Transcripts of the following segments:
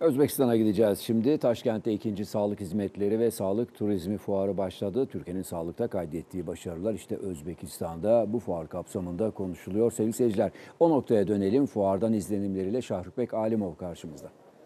Özbekistan'a gideceğiz şimdi. Taşkent'te 2. Sağlık Hizmetleri ve Sağlık Turizmi Fuarı başladı. Türkiye'nin sağlıkta kaydettiği başarılar işte Özbekistan'da bu fuar kapsamında konuşuluyor. Sevgili seyirciler, o noktaya dönelim. Fuardan izlenimleriyle Şahrukbek Alimov karşımızda.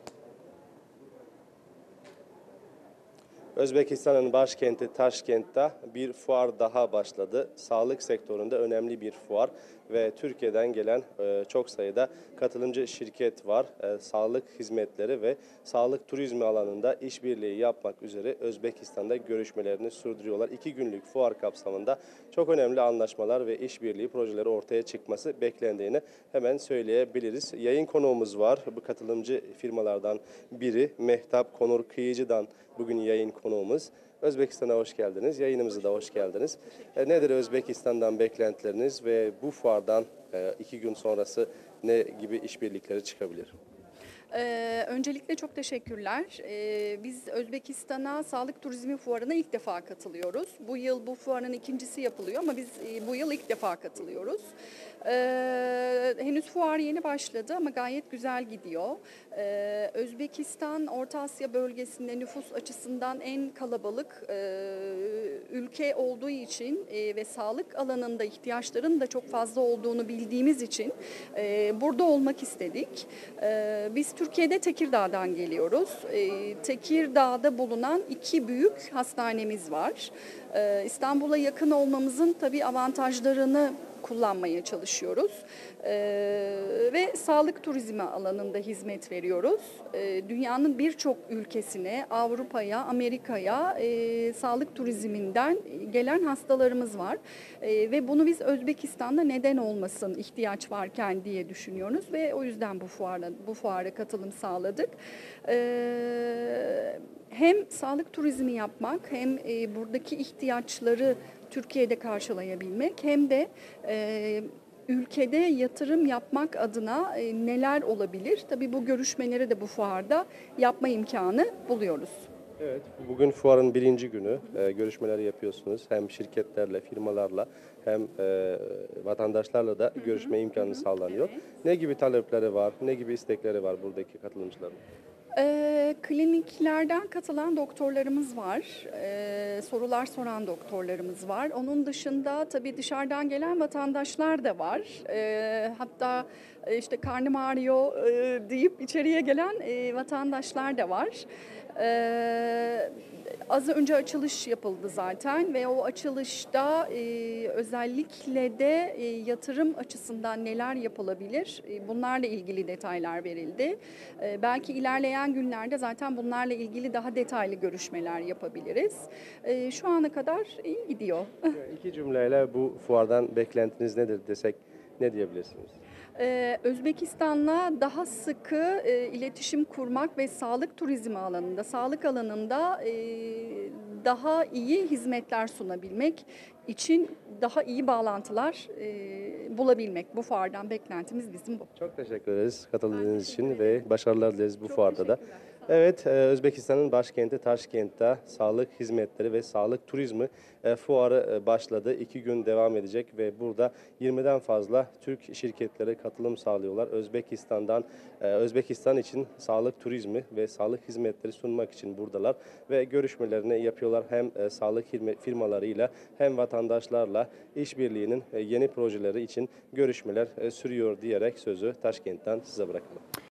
Özbekistan'ın başkenti Taşkent'te bir fuar daha başladı. Sağlık sektöründe önemli bir fuar ve Türkiye'den gelen çok sayıda katılımcı şirket var. Sağlık hizmetleri ve sağlık turizmi alanında işbirliği yapmak üzere Özbekistan'da görüşmelerini sürdürüyorlar. 2 günlük fuar kapsamında çok önemli anlaşmalar ve işbirliği projeleri ortaya çıkması beklendiğini hemen söyleyebiliriz. Yayın konuğumuz var. Bu katılımcı firmalardan biri Mehtap Konur Kıyıcı'dan bugün yayın konuğumuz. Özbekistan'a hoş geldiniz. Yayınımıza da hoş geldiniz. Nedir Özbekistan'dan beklentileriniz ve bu fuardan 2 gün sonrası ne gibi işbirlikleri çıkabilir? Öncelikle çok teşekkürler. Biz Özbekistan'a Sağlık Turizmi Fuarı'na ilk defa katılıyoruz. Bu yıl bu fuarın ikincisi yapılıyor ama biz bu yıl ilk defa katılıyoruz. Henüz fuar yeni başladı ama gayet güzel gidiyor. Özbekistan, Orta Asya bölgesinde nüfus açısından en kalabalık ülke olduğu için ve sağlık alanında ihtiyaçların da çok fazla olduğunu bildiğimiz için burada olmak istedik. Biz Türkiye'de Tekirdağ'dan geliyoruz. Tekirdağ'da bulunan 2 büyük hastanemiz var. İstanbul'a yakın olmamızın tabii avantajlarını kullanmaya çalışıyoruz. Ve sağlık turizmi alanında hizmet veriyoruz. Dünyanın birçok ülkesine, Avrupa'ya, Amerika'ya sağlık turizminden gelen hastalarımız var. Ve bunu biz Özbekistan'da neden olmasın ihtiyaç varken diye düşünüyoruz ve o yüzden bu fuara katılım sağladık. Hem sağlık turizmi yapmak hem buradaki ihtiyaçları Türkiye'de karşılayabilmek hem de ülkede yatırım yapmak adına neler olabilir? Tabii bu görüşmeleri de bu fuarda yapma imkanı buluyoruz. Evet, bugün fuarın 1. günü. Görüşmeler yapıyorsunuz. Hem şirketlerle, firmalarla hem vatandaşlarla da görüşme imkanı sağlanıyor. Evet. Ne gibi talepleri var, ne gibi istekleri var buradaki katılımcıların? Kliniklerden katılan doktorlarımız var, sorular soran doktorlarımız var. Onun dışında tabii dışarıdan gelen vatandaşlar da var. Hatta işte karnım ağrıyor deyip içeriye gelen vatandaşlar da var. Az önce açılış yapıldı zaten ve o açılışta özellikle de yatırım açısından neler yapılabilir bunlarla ilgili detaylar verildi. Belki ilerleyen günlerde zaten bunlarla ilgili daha detaylı görüşmeler yapabiliriz. Şu ana kadar iyi gidiyor. 2 cümleyle bu fuardan beklentiniz nedir desek ne diyebilirsiniz? Özbekistan'la daha sıkı iletişim kurmak ve sağlık turizmi alanında, sağlık alanında daha iyi hizmetler sunabilmek için daha iyi bağlantılar bulabilmek. Bu fuardan beklentimiz bizim bu. Çok teşekkür ederiz katıldığınız için ve başarılar dileriz bu Çok fuarda da. teşekkürler. Evet, Özbekistan'ın başkenti Taşkent'te sağlık hizmetleri ve sağlık turizmi fuarı başladı. 2 gün devam edecek ve burada 20'den fazla Türk şirketleri katılım sağlıyorlar. Özbekistan için sağlık turizmi ve sağlık hizmetleri sunmak için buradalar ve görüşmelerini yapıyorlar. Hem sağlık firmalarıyla hem vatandaşlarla işbirliğinin yeni projeleri için görüşmeler sürüyor diyerek sözü Taşkent'ten size bırakalım.